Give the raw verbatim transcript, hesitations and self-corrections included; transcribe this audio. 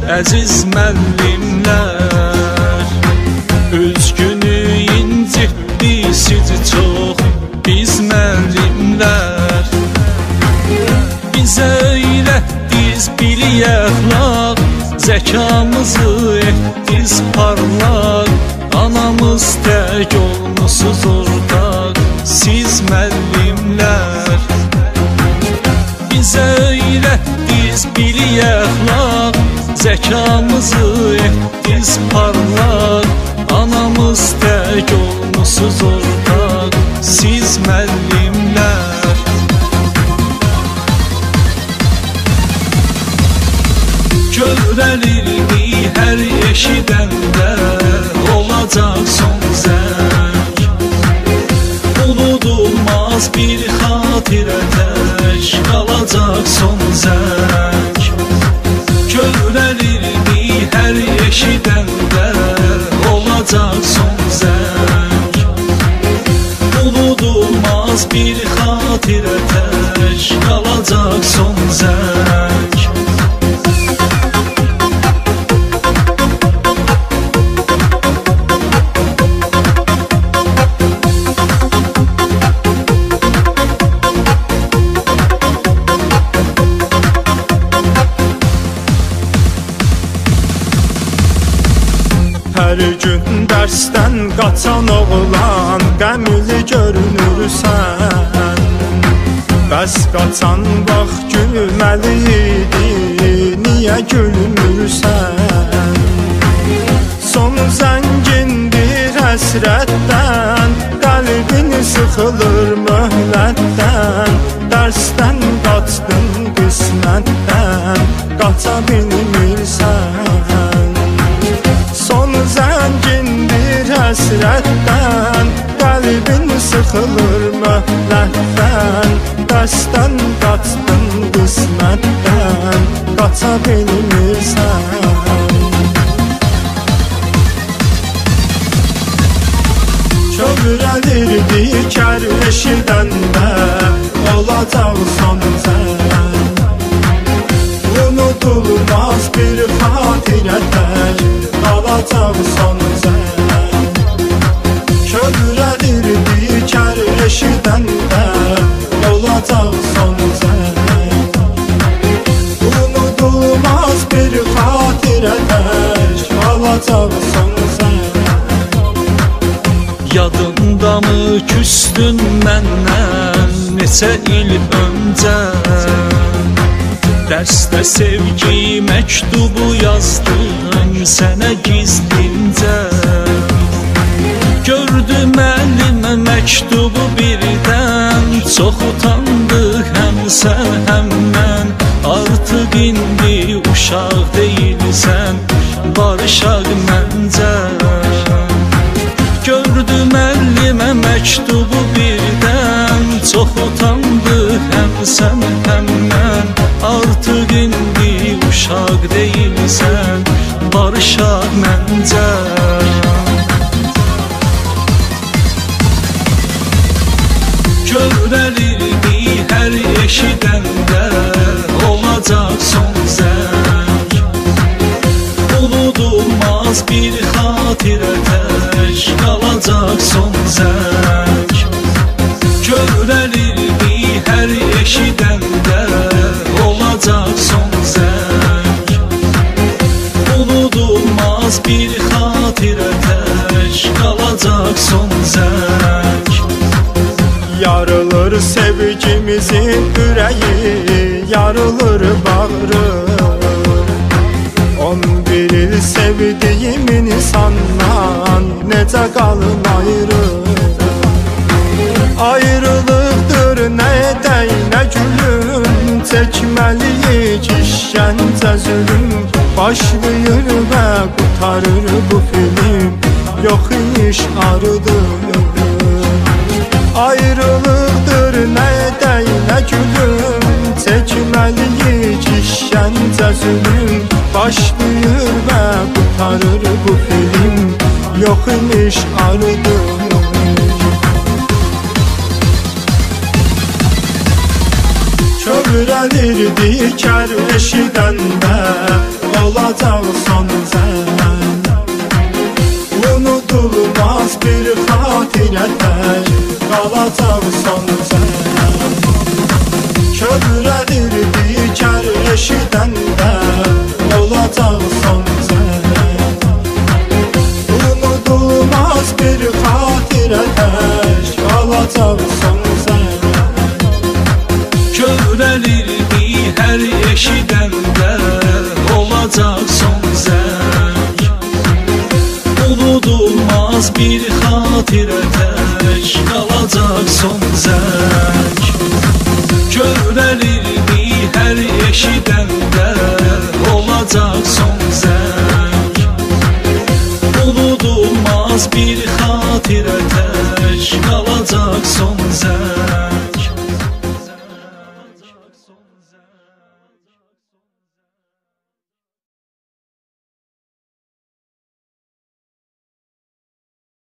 əziz müəllimlər. Öz günü incitdi sizi çox biz müəllimlər. Bizə öyrətdiz bilik əxlaq, zəkamızı etdiz parlaq. Anamız tək olmuşsuz ortaq, siz müəllimlər. Bizə öyrətdiz bilik əxlaq, zəkamızı etdiz parlaq. Anamız tək olmuşsuz ortaq, siz müəllimlər. Körəlirdi hər eşidəndə, olacaq son zəng. Unudulmaz bir xatirə tək, qalacaq son zəng. Körəlirdi hər eşidəndə, olacaq son zəng. Unudulmaz bir xatirə tək, qalacaq son zəng. Hər gün dərsdən qaçan oğlan qəmli görünürsən. Bəs qaçan vaxt gülməli idi, niyə gülmürsən? Son zəngindir həsrətdən, qəlbin sıxılır möhlətdən. Dərsdən qaçdın qismətdən, qaça bilmirsən. Son zəngindir həsrətdən, qəlbin sıxılır möhlətdən. Dərsdən qaçdın qismətdən, qaça bilmirsən. Kövrəlirdi kər eşidəndə, olacaq son zəng. Unudulmaz bir xatirə tək, qalacaq son zəng. Kövrəlirdi kər eşidəndə, olacaq son zəng. Unudulmaz bir xatirə tək, qalacaq son zəng. Yadındamı küstün məndən neçə il öncə? Dərsdə sevgi məktubu yazdım sənə gizlincə. Gördü müəllimə məktubu birdən, çox utandı həm sən həm mən. Artıq indi uşaq deyilsən, barışaq məncə. Gördü müəllimə məktubu birdən, çox utandı həm sən həm mən. Artıq indi uşaq deyilsən, barışaq məncə. Körəlirdi hər eşidəndə, olacaq son zəng. Unudulmaz bir xatirə tək, qalacaq son zəng. Körəlirdi hər eşidəndə, olacaq son zəng. Unudulmaz bir xatirə tək, qalacaq son zəng. Yarılır sevgimizin ürəyi, yarılır bağrı. On bir il sevdiğim insandan necə qalın ayrı. Ayrılıqdır nə edək nə gülüm, çəkməliyik işgəncə zülüm. Başlayır və qutarır bu film, yox imiş arıdır. Ayrılıqdır nə edək nə gülüm, çəkməliyik işgəncə zülüm. Başlayır və qutarır bu film, yox imiş arıdır. Kövrəlirdi kər eşidəndə, olacaq son zəng. Unudulmaz bir xatirə tək qalacaq son zəng. Kövrədir digər eşidəndə olacaq son zəng. Unudulmaz bir xatirə tək qalacaq son zəng. Kövrəlirdi hər eşidəndə olacaq son zəng. Unudulmaz bir xatirə tək qalacaq son zəng. Kövrəlirdi hər eşidəndə olacaq son zəng. Unudulmaz bir xatirə tək qalacaq son zəng.